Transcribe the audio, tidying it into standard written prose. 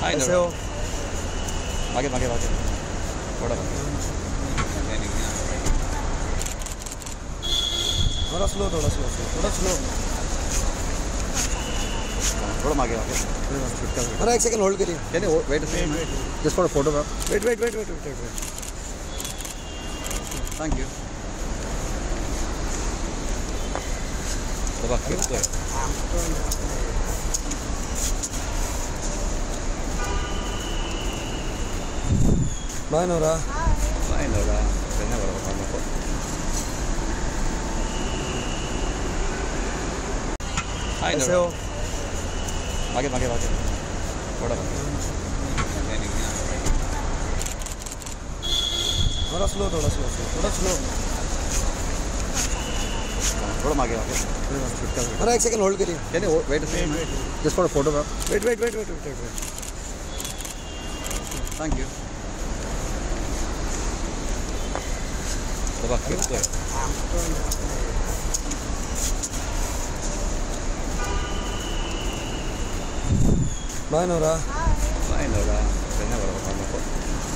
कैसे हो? आगे आगे आगे थोड़ा थोड़ा स्लो थोड़ा स्लो थोड़ा स्लो। थोड़ा आगे आगे अरे एक सेकंड होल्ड करिए। Can you wait just for a photograph? Wait wait wait wait wait wait. Thank you. Bye Nora. Ay, no, tenía que trabajar mejor. Ay, कैसे no. हो? आगे थोड़ा थोड़ा स्लो थोड़ा स्लो थोड़ा स्लो। थोड़ा आगे अरे एक सेकंड होल्ड करिए। Can you wait just for a photograph? Wait wait wait wait wait wait. Thank you. Bye Nora. Ay, no, tenía que trabajar mejor.